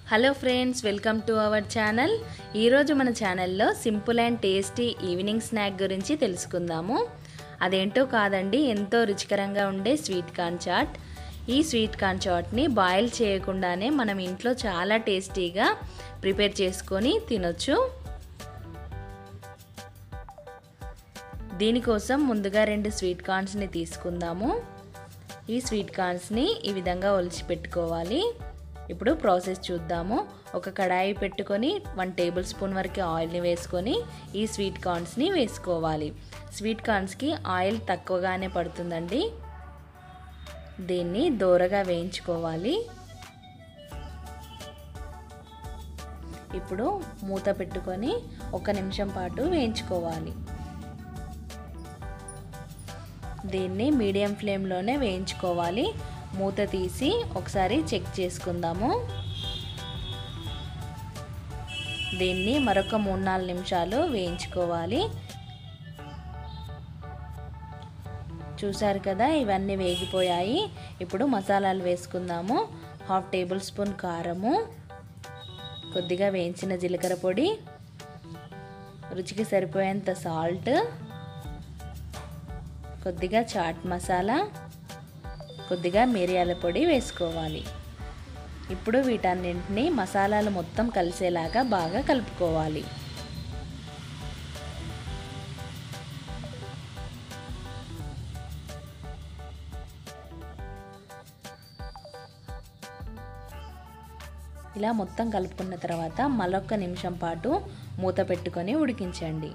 Hello friends, welcome to our channel. ఈరోజు మన ఛానల్లో simple and tasty evening snack గురించి తెలుసుకుందాము. అదేంటో కాదండి, ఎంతో రుచికరంగా ఉండే స్వీట్ కార్న్ చాట్. ఈ స్వీట్ కార్న్ చాట్ని బాయిల్ చేయకుండానే మనం ఇంట్లో చాలా టేస్టీగా ప్రిపేర్ చేసుకొని తినొచ్చు. దీనికోసం ముందుగా 2 స్వీట్ కార్న్స్ని తీసుకుందాము. ఈ స్వీట్ కార్న్స్ని ఈ విధంగా ఒలిచి పెట్టుకోవాలి. ఇప్పుడు ప్రాసెస్ చూద్దాము. ఒక కడాయి పెట్టుకొని 1 టేబుల్ స్పూన్ వరకు ఆయిల్ని వేసుకొని ఈ స్వీట్ కార్న్స్ని వేసుకోవాలి. స్వీట్ కార్న్స్కి ఆయిల్ తక్కువగానే పడుతుందండి. దీన్ని దోరగా వేయించుకోవాలి. ఇప్పుడు మూత పెట్టుకొని 1 నిమిషం పాటు వేయించుకోవాలి. దీన్ని మీడియం ఫ్లేమ్లోనే వేయించుకోవాలి. మూత తీసి ఒకసారి చెక్ చేసుకుందాము. దీన్ని మరొక 3-4 నిమిషాలు వేయించుకోవాలి. చూసారు కదా, ఇవన్నీ వేగిపోయాయి. ఇప్పుడు మసాలాలు వేసుకుందాము. 1/2 టేబుల్ స్పూన్ కారము, కొద్దిగా వేయించిన జీలకర్ర పొడి, రుచికి సరిపోయేంత సాల్ట్, కొద్దిగా చాట్ మసాలా, కొద్దిగా మిరియాల పొడి వేసుకోవాలి. ఇప్పుడు వీటన్నింటినీ మసాలాలు మొత్తం కలిసేలాగా బాగా కలుపుకోవాలి. ఇలా మొత్తం కలుపుకున్న తర్వాత మరొక నిమిషం పాటు మూత పెట్టుకొని ఉడికించండి.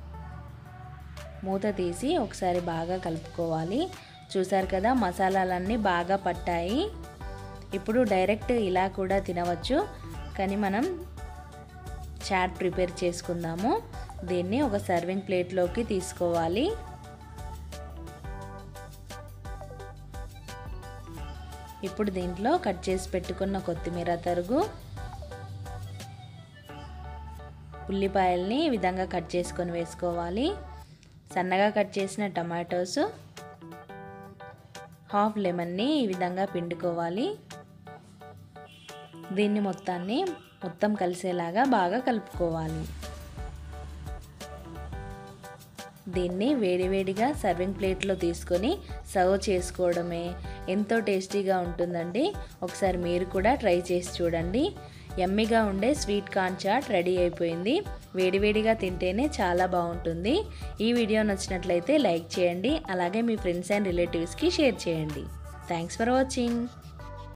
మూత తీసి ఒకసారి బాగా కలుపుకోవాలి. చూసారు కదా, మసాలాలన్నీ బాగా పట్టాయి. ఇప్పుడు డైరెక్ట్ ఇలా కూడా తినవచ్చు, కానీ మనం చాట్ ప్రిపేర్ చేసుకుందాము. దీన్ని ఒక సర్వింగ్ ప్లేట్లోకి తీసుకోవాలి. ఇప్పుడు దీంట్లో కట్ చేసి పెట్టుకున్న కొత్తిమీర తరుగు, ఉల్లిపాయల్ని ఈ విధంగా కట్ చేసుకొని వేసుకోవాలి. సన్నగా కట్ చేసిన టమాటోస్, 1/2 లెమన్ని ఈ విధంగా పిండుకోవాలి. దీన్ని మొత్తం కలిసేలాగా బాగా కలుపుకోవాలి. దీన్ని వేడివేడిగా సర్వింగ్ ప్లేట్లో తీసుకొని సర్వ్ చేసుకోవడమే. ఎంతో టేస్టీగా ఉంటుందండి. ఒకసారి మీరు కూడా ట్రై చేసి చూడండి. యమ్మీగా ఉండే స్వీట్ కార్న్ చాట్ రెడీ అయిపోయింది. వేడివేడిగా తింటేనే చాలా బాగుంటుంది. ఈ వీడియో నచ్చినట్లయితే లైక్ చేయండి. అలాగే మీ ఫ్రెండ్స్ అండ్ రిలేటివ్స్కి షేర్ చేయండి. Thanks for watching.